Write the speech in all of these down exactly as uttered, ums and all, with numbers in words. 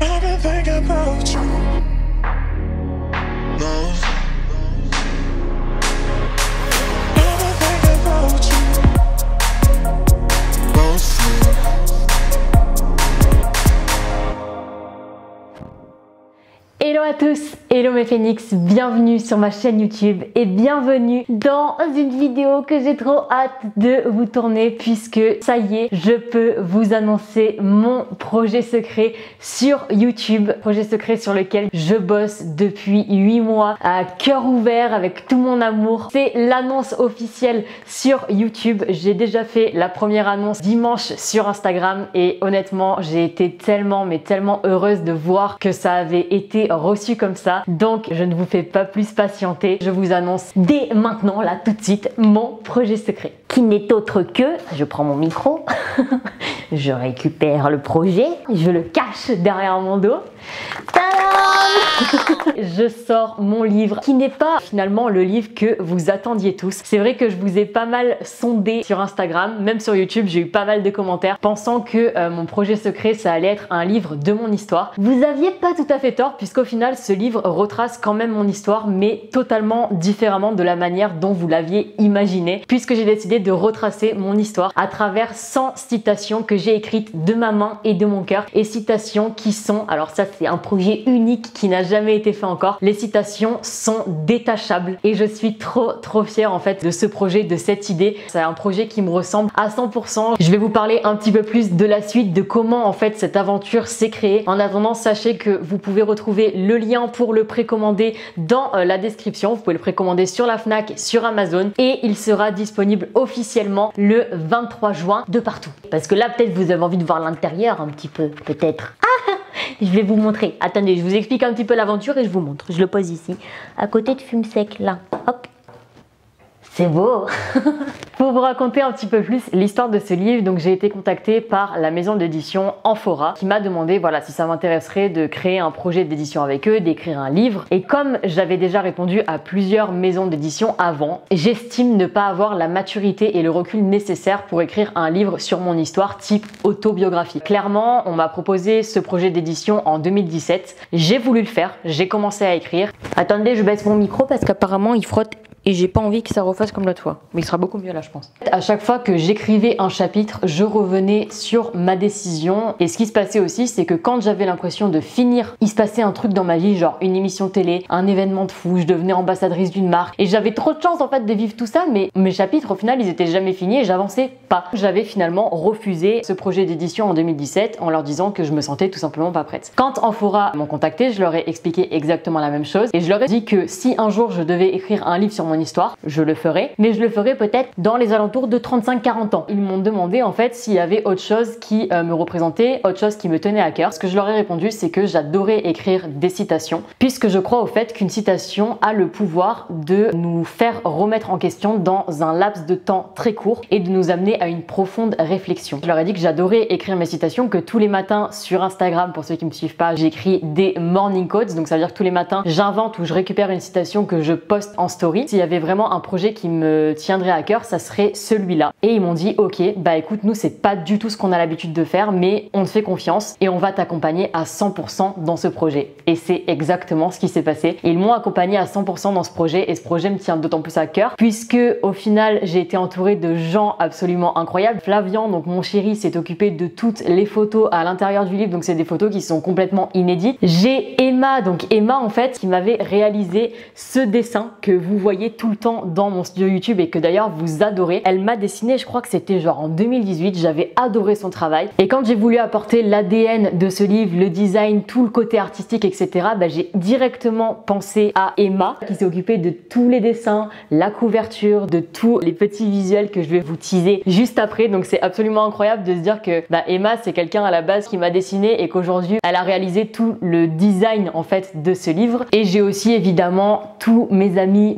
I've been thinking about you. No. I've been thinking about you. Mostly. Hello à tous, hello mes phénix, bienvenue sur ma chaîne YouTube et bienvenue dans une vidéo que j'ai trop hâte de vous tourner puisque ça y est, je peux vous annoncer mon projet secret sur YouTube. Projet secret sur lequel je bosse depuis huit mois à cœur ouvert avec tout mon amour. C'est l'annonce officielle sur YouTube. J'ai déjà fait la première annonce dimanche sur Instagram et honnêtement, j'ai été tellement mais tellement heureuse de voir que ça avait été reçu comme ça. Donc je ne vous fais pas plus patienter. Je vous annonce dès maintenant, là tout de suite, mon projet secret. Qui n'est autre que, je prends mon micro, je récupère le projet, je le cache derrière mon dos. Tadam! Je sors mon livre qui n'est pas finalement le livre que vous attendiez tous. C'est vrai que je vous ai pas mal sondé sur Instagram, même sur YouTube, j'ai eu pas mal de commentaires pensant que euh, mon projet secret ça allait être un livre de mon histoire. Vous aviez pas tout à fait tort puisqu'au final ce livre retrace quand même mon histoire mais totalement différemment de la manière dont vous l'aviez imaginé puisque j'ai décidé de retracer mon histoire à travers cent citations que j'ai écrites de ma main et de mon cœur et citations qui sont, alors ça c'est un projet unique qui n'a jamais été fait encore, les citations sont détachables et je suis trop trop fière en fait de ce projet, de cette idée. C'est un projet qui me ressemble à cent pour cent. Je vais vous parler un petit peu plus de la suite, de comment en fait cette aventure s'est créée. En attendant, sachez que vous pouvez retrouver le lien pour le précommander dans euh, la description. Vous pouvez le précommander sur la Fnac, sur Amazon et il sera disponible officiellement le vingt-trois juin de partout. Parce que là peut-être vous avez envie de voir l'intérieur un petit peu, peut-être. Ah, je vais vous montrer. Attendez, je vous explique un petit peu l'aventure et je vous montre. Je le pose ici, à côté de Fume Sec, là. Hop. C'est beau. Pour vous raconter un petit peu plus l'histoire de ce livre, donc j'ai été contactée par la maison d'édition Amphora qui m'a demandé voilà si ça m'intéresserait de créer un projet d'édition avec eux, d'écrire un livre. Et comme j'avais déjà répondu à plusieurs maisons d'édition avant, j'estime ne pas avoir la maturité et le recul nécessaire pour écrire un livre sur mon histoire type autobiographie. Clairement, on m'a proposé ce projet d'édition en deux mille dix-sept. J'ai voulu le faire, j'ai commencé à écrire. Attendez, je baisse mon micro parce qu'apparemment il frotte. Et j'ai pas envie que ça refasse comme l'autre fois. Mais il sera beaucoup mieux là, je pense. À chaque fois que j'écrivais un chapitre, je revenais sur ma décision. Et ce qui se passait aussi, c'est que quand j'avais l'impression de finir, il se passait un truc dans ma vie, genre une émission télé, un événement de fou, je devenais ambassadrice d'une marque. Et j'avais trop de chance en fait de vivre tout ça, mais mes chapitres au final, ils étaient jamais finis et j'avançais pas. J'avais finalement refusé ce projet d'édition en deux mille dix-sept en leur disant que je me sentais tout simplement pas prête. Quand Amphora m'ont contacté, je leur ai expliqué exactement la même chose. Et je leur ai dit que si un jour je devais écrire un livre sur mon histoire, je le ferai, mais je le ferai peut-être dans les alentours de trente-cinq à quarante ans. Ils m'ont demandé en fait s'il y avait autre chose qui euh, me représentait, autre chose qui me tenait à cœur. Ce que je leur ai répondu, c'est que j'adorais écrire des citations, puisque je crois au fait qu'une citation a le pouvoir de nous faire remettre en question dans un laps de temps très court et de nous amener à une profonde réflexion. Je leur ai dit que j'adorais écrire mes citations, que tous les matins sur Instagram, pour ceux qui me suivent pas, j'écris des morning quotes, donc ça veut dire que tous les matins j'invente ou je récupère une citation que je poste en story. S'il y avait vraiment un projet qui me tiendrait à cœur, ça serait celui-là. Et ils m'ont dit ok, bah écoute, nous c'est pas du tout ce qu'on a l'habitude de faire, mais on te fait confiance et on va t'accompagner à cent pour cent dans ce projet. Et c'est exactement ce qui s'est passé. Ils m'ont accompagné à cent pour cent dans ce projet et ce projet me tient d'autant plus à cœur puisque au final j'ai été entourée de gens absolument incroyables. Flavian, donc mon chéri, s'est occupé de toutes les photos à l'intérieur du livre, donc c'est des photos qui sont complètement inédites. J'ai Emma, donc Emma en fait, qui m'avait réalisé ce dessin que vous voyez tout le temps dans mon studio YouTube et que d'ailleurs vous adorez. Elle m'a dessiné, je crois que c'était genre en deux mille dix-huit, j'avais adoré son travail et quand j'ai voulu apporter l'A D N de ce livre, le design, tout le côté artistique, et cetera, bah, j'ai directement pensé à Emma qui s'est occupée de tous les dessins, la couverture, de tous les petits visuels que je vais vous teaser juste après. Donc c'est absolument incroyable de se dire que bah, Emma c'est quelqu'un à la base qui m'a dessiné et qu'aujourd'hui elle a réalisé tout le design en fait de ce livre. Et j'ai aussi évidemment tous mes amis, mon agent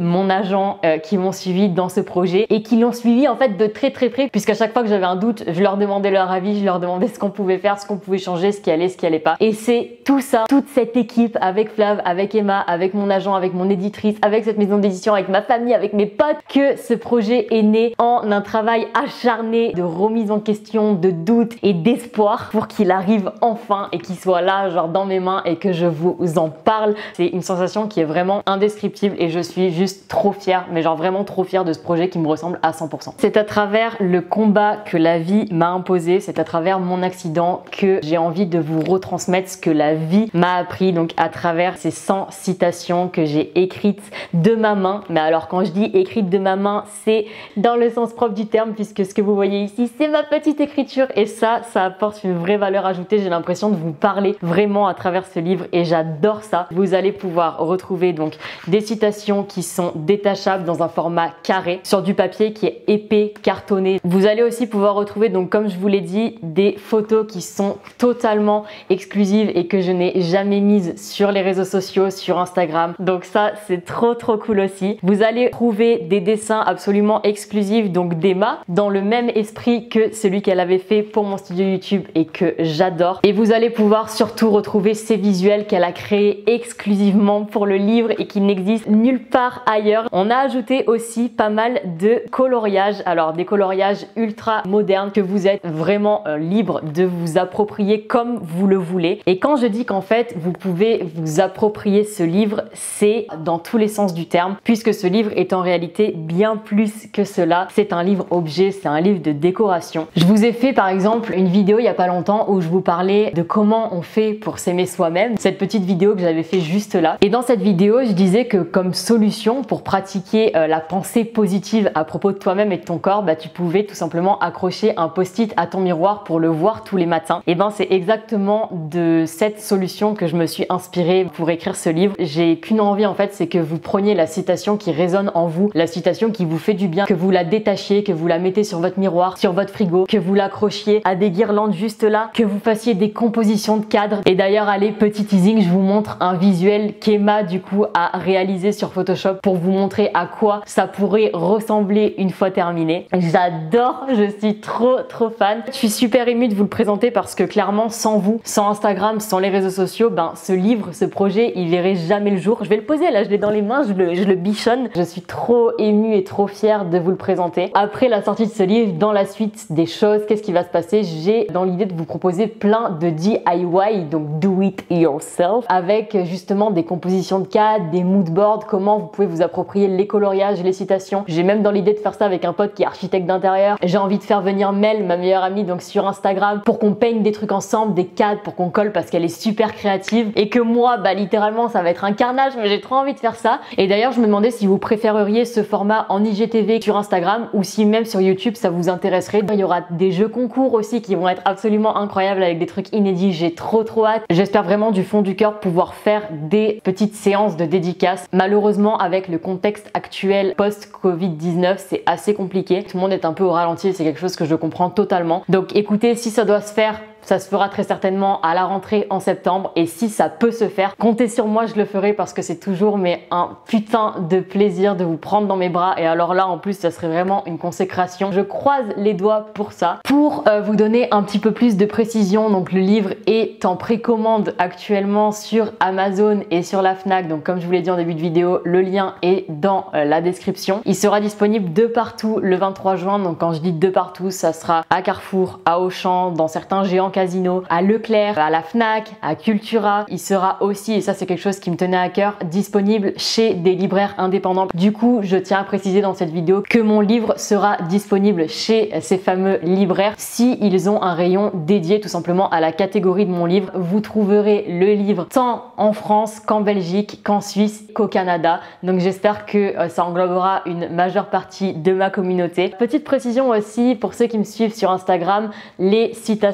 agents euh, qui m'ont suivi dans ce projet et qui l'ont suivi en fait de très très près, puisqu'à chaque fois que j'avais un doute, je leur demandais leur avis, je leur demandais ce qu'on pouvait faire, ce qu'on pouvait changer, ce qui allait, ce qui allait pas. Et c'est tout ça, toute cette équipe avec Flav, avec Emma, avec mon agent, avec mon éditrice, avec cette maison d'édition, avec ma famille, avec mes potes, que ce projet est né en un travail acharné de remise en question, de doute et d'espoir pour qu'il arrive enfin et qu'il soit là, genre dans mes mains, et que je vous en parle. C'est une sensation qui est vraiment indescriptible et je suis juste trop fière, mais genre vraiment trop fière de ce projet qui me ressemble à cent pour cent. C'est à travers le combat que la vie m'a imposé, c'est à travers mon accident que j'ai envie de vous retransmettre ce que la vie m'a appris, donc à travers ces cent citations que j'ai écrites de ma main. Mais alors quand je dis écrites de ma main, c'est dans le sens propre du terme, puisque ce que vous voyez ici, c'est ma petite écriture, et ça, ça apporte une vraie valeur ajoutée. J'ai l'impression de vous parler vraiment à travers ce livre et j'adore ça. Vous allez pouvoir retrouver donc des citations qui sont détachables dans un format carré sur du papier qui est épais, cartonné. Vous allez aussi pouvoir retrouver, donc comme je vous l'ai dit, des photos qui sont totalement exclusives et que je n'ai jamais mises sur les réseaux sociaux, sur Instagram. Donc ça, c'est trop trop cool aussi. Vous allez trouver des dessins absolument exclusifs, donc d'Emma, dans le même esprit que celui qu'elle avait fait pour mon studio YouTube et que j'adore. Et vous allez pouvoir surtout retrouver ces visuels qu'elle a créés exclusivement pour le livre et qui n'existent nulle part ailleurs. On a ajouté aussi pas mal de coloriages, alors des coloriages ultra modernes que vous êtes vraiment euh, libre de vous approprier comme vous le voulez. Et quand je dis qu'en fait vous pouvez vous approprier ce livre, c'est dans tous les sens du terme, puisque ce livre est en réalité bien plus que cela. C'est un livre objet, c'est un livre de décoration. Je vous ai fait par exemple une vidéo il y a pas longtemps où je vous parlais de comment on fait pour s'aimer soi-même, cette petite vidéo que j'avais fait juste là. Et dans cette vidéo, je disais que comme solution pour pratiquer euh, la pensée positive à propos de toi-même et de ton corps, bah, tu pouvais tout simplement accrocher un post-it à ton miroir pour le voir tous les matins. Et ben c'est exactement de cette solution que je me suis inspirée pour écrire ce livre. J'ai qu'une envie en fait, c'est que vous preniez la citation qui résonne en vous, la citation qui vous fait du bien, que vous la détachiez, que vous la mettez sur votre miroir, sur votre frigo, que vous l'accrochiez à des guirlandes juste là, que vous fassiez des compositions de cadres. Et d'ailleurs, allez, petit teasing, je vous montre un visuel qu'Emma du coup a réalisé sur Photoshop pour vous montrer à quoi ça pourrait ressembler une fois terminé. J'adore, je suis trop trop fan. Je suis super émue de vous le présenter parce que clairement sans vous, sans Instagram, sans les réseaux sociaux, ben ce livre, ce projet, il verrait jamais le jour. Je vais le poser là, je l'ai dans les mains, je le, je le bichonne. Je suis trop émue et trop fière de vous le présenter. Après la sortie de ce livre, dans la suite des choses, qu'est-ce qui va se passer? J'ai dans l'idée de vous proposer plein de D I Y, donc do it yourself, avec justement des compositions de cadres, des mood boards, comment vous pouvez vous approprier les coloriages, les citations. J'ai même dans l'idée de faire ça avec un pote qui est architecte d'intérieur. J'ai envie de faire venir Mel, ma meilleure amie, donc sur Instagram, pour qu'on peigne des trucs ensemble, des cadres, pour qu'on colle parce qu'elle est super créative et que moi, bah littéralement, ça va être un carnage, mais j'ai trop envie de faire ça. Et d'ailleurs, je me demandais si vous préféreriez ce format en I G T V sur Instagram ou si même sur YouTube ça vous intéresserait. Il y aura des jeux concours aussi qui vont être absolument incroyables avec des trucs inédits. J'ai trop trop hâte. J'espère vraiment du fond du cœur pouvoir faire des petites séances de dédicaces. Malheureusement, avec le contexte actuel post-Covid dix-neuf, c'est assez compliqué. Tout le monde est un peu au ralenti et c'est quelque chose que je comprends totalement. Donc écoutez, si ça doit se faire, ça se fera très certainement à la rentrée en septembre, et si ça peut se faire, comptez sur moi, je le ferai parce que c'est toujours mais un putain de plaisir de vous prendre dans mes bras. Et alors là en plus ça serait vraiment une consécration. Je croise les doigts pour ça. Pour euh, vous donner un petit peu plus de précision, donc le livre est en précommande actuellement sur Amazon et sur la Fnac, donc comme je vous l'ai dit en début de vidéo, le lien est dans euh, la description. Il sera disponible de partout le vingt-trois juin, donc quand je dis de partout, ça sera à Carrefour, à Auchan, dans certains géants Casino, à Leclerc, à la Fnac, à Cultura. Il sera aussi, et ça c'est quelque chose qui me tenait à cœur, disponible chez des libraires indépendants. Du coup, je tiens à préciser dans cette vidéo que mon livre sera disponible chez ces fameux libraires si ils ont un rayon dédié tout simplement à la catégorie de mon livre. Vous trouverez le livre tant en France qu'en Belgique, qu'en Suisse, qu'au Canada. Donc j'espère que euh, ça englobera une majeure partie de ma communauté. Petite précision aussi pour ceux qui me suivent sur Instagram, les citations à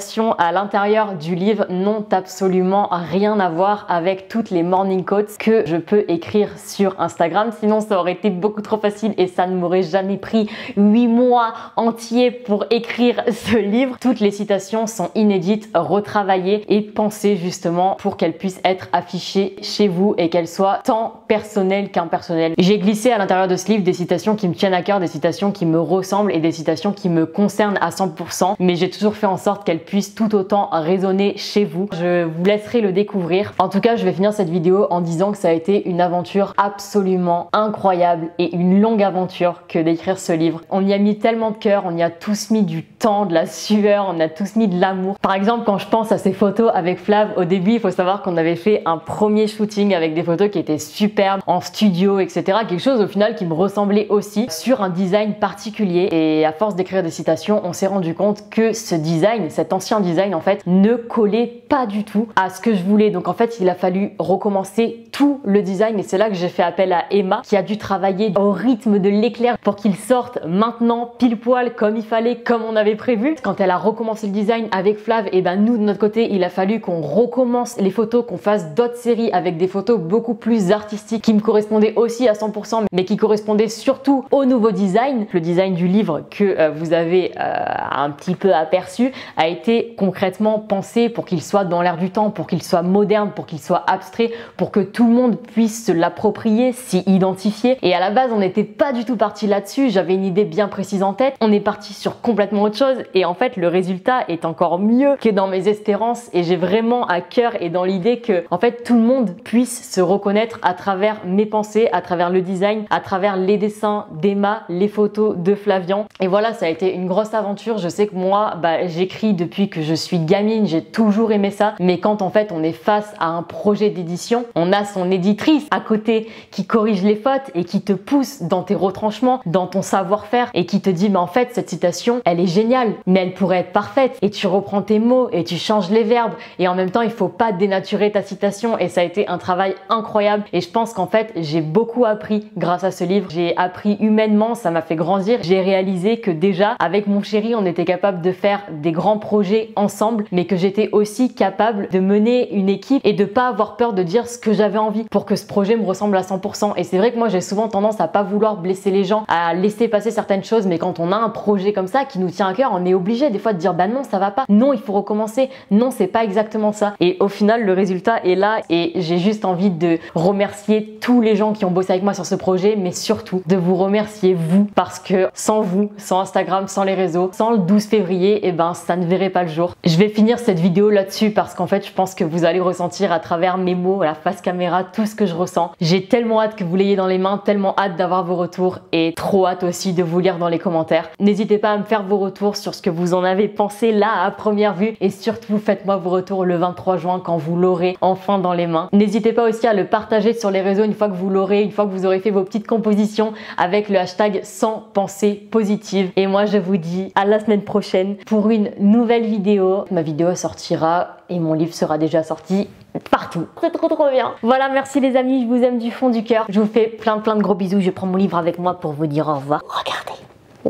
à l'intérieur du livre n'ont absolument rien à voir avec toutes les morning quotes que je peux écrire sur Instagram. Sinon, ça aurait été beaucoup trop facile et ça ne m'aurait jamais pris huit mois entiers pour écrire ce livre. Toutes les citations sont inédites, retravaillées et pensées justement pour qu'elles puissent être affichées chez vous et qu'elles soient tant personnelles qu'impersonnelles. J'ai glissé à l'intérieur de ce livre des citations qui me tiennent à cœur, des citations qui me ressemblent et des citations qui me concernent à cent pour cent, mais j'ai toujours fait en sorte qu'elles puissent tout autant résonner chez vous. Je vous laisserai le découvrir. En tout cas, je vais finir cette vidéo en disant que ça a été une aventure absolument incroyable et une longue aventure que d'écrire ce livre. On y a mis tellement de cœur, on y a tous mis du temps, de la sueur, on a tous mis de l'amour. Par exemple, quand je pense à ces photos avec Flav, au début, il faut savoir qu'on avait fait un premier shooting avec des photos qui étaient superbes en studio, et cetera. Quelque chose au final qui me ressemblait aussi sur un design particulier. Et à force d'écrire des citations, on s'est rendu compte que ce design, cet ancien design en fait, ne collait pas du tout à ce que je voulais. Donc en fait, il a fallu recommencer tout le design et c'est là que j'ai fait appel à Emma qui a dû travailler au rythme de l'éclair pour qu'il sorte maintenant pile poil comme il fallait, comme on avait prévu. Quand elle a recommencé le design avec Flav, et ben nous de notre côté, il a fallu qu'on recommence les photos, qu'on fasse d'autres séries avec des photos beaucoup plus artistiques qui me correspondaient aussi à cent pour cent, mais qui correspondaient surtout au nouveau design. Le design du livre que euh, vous avez euh, un petit peu aperçu a été concrètement pensé pour qu'il soit dans l'air du temps, pour qu'il soit moderne, pour qu'il soit abstrait, pour que tout le monde puisse se l'approprier, s'y identifier. Et à la base, on n'était pas du tout parti là-dessus. J'avais une idée bien précise en tête. On est parti sur complètement autre chose. Et en fait, le résultat est encore mieux que dans mes espérances. Et j'ai vraiment à cœur et dans l'idée que, en fait, tout le monde puisse se reconnaître à travers mes pensées, à travers le design, à travers les dessins d'Emma, les photos de Flavian. Et voilà, ça a été une grosse aventure. Je sais que moi, bah, j'écris depuis que je suis gamine. J'ai toujours aimé ça. Mais quand en fait, on est face à un projet d'édition, on a son éditrice à côté qui corrige les fautes et qui te pousse dans tes retranchements, dans ton savoir-faire et qui te dit mais en fait cette citation elle est géniale mais elle pourrait être parfaite et tu reprends tes mots et tu changes les verbes et en même temps il faut pas dénaturer ta citation et ça a été un travail incroyable et je pense qu'en fait j'ai beaucoup appris grâce à ce livre. J'ai appris humainement, ça m'a fait grandir. J'ai réalisé que déjà avec mon chéri on était capable de faire des grands projets ensemble mais que j'étais aussi capable de mener une équipe et de pas avoir peur de dire ce que j'avais envie pour que ce projet me ressemble à cent pour cent. Et c'est vrai que moi j'ai souvent tendance à pas vouloir blesser les gens, à laisser passer certaines choses, mais quand on a un projet comme ça qui nous tient à cœur, on est obligé des fois de dire bah non ça va pas, non il faut recommencer, non c'est pas exactement ça. Et au final le résultat est là et j'ai juste envie de remercier tous les gens qui ont bossé avec moi sur ce projet, mais surtout de vous remercier vous parce que sans vous, sans Instagram, sans les réseaux, sans le douze février, et ben ça ne verrait pas le jour. Je vais finir cette vidéo là-dessus parce qu'en fait je pense que vous allez ressentir à travers mes mots, la face caméra, tout ce que je ressens. J'ai tellement hâte que vous l'ayez dans les mains, tellement hâte d'avoir vos retours et trop hâte aussi de vous lire dans les commentaires. N'hésitez pas à me faire vos retours sur ce que vous en avez pensé là à première vue et surtout faites-moi vos retours le vingt-trois juin quand vous l'aurez enfin dans les mains. N'hésitez pas aussi à le partager sur les réseaux une fois que vous l'aurez, une fois que vous aurez fait vos petites compositions avec le hashtag sans pensée positive. Et moi je vous dis à la semaine prochaine pour une nouvelle vidéo. Ma vidéo sortira et mon livre sera déjà sorti partout. C'est trop trop bien. Voilà, merci les amis, je vous aime du fond du cœur. Je vous fais plein plein de gros bisous. Je prends mon livre avec moi pour vous dire au revoir. Regardez.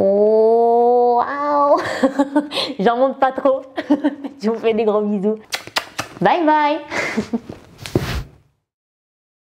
Oh, wow. J'en monte pas trop. Je vous fais des gros bisous. Bye bye.